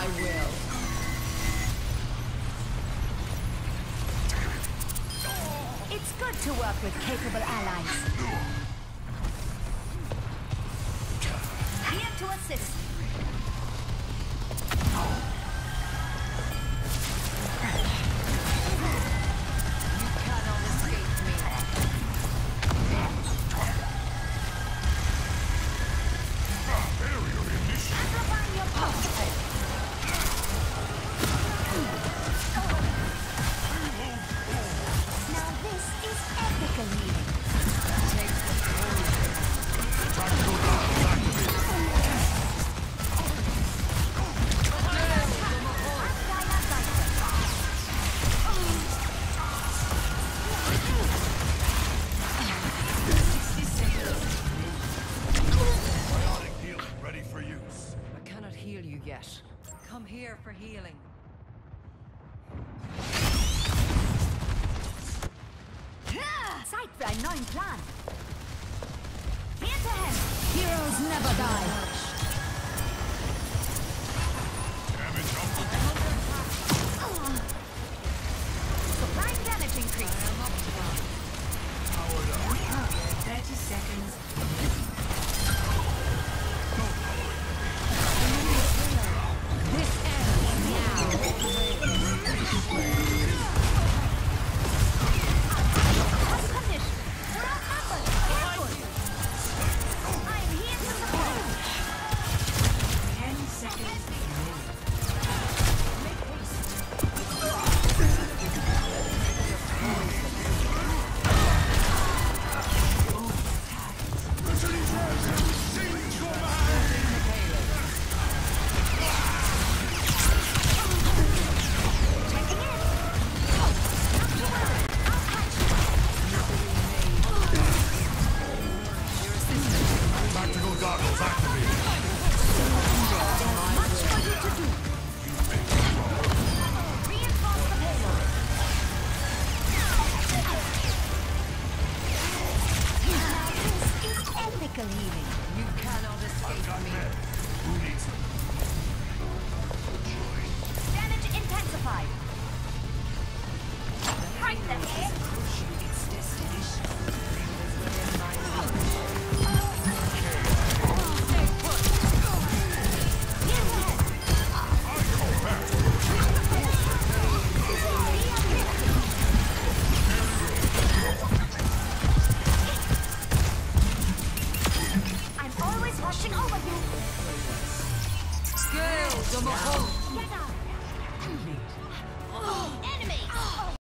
I will. It's good to work with capable allies. Here to assist. You cannot escape me. Amplifying your pulse. Now this is ethical healing. Take control. Biotic healing ready for use. I cannot heal you yet. Come here for healing. Zeit für einen neuen Plan. Hinterhand. Heroes never die. Damage up. Supplying damage increase. Powered up. 30 seconds. This ends now. Condition. We're outnumbered. Careful. I am here to support. 10 seconds. Tactical goggles activated. Much for you to do. Reinforce the payload. Now this is ethical healing. You cannot I've escape got me. men. Who needs them? Damage intensified. Right there. Its destination. Within my reach. I'm always watching over you. Scales of a host. Get out.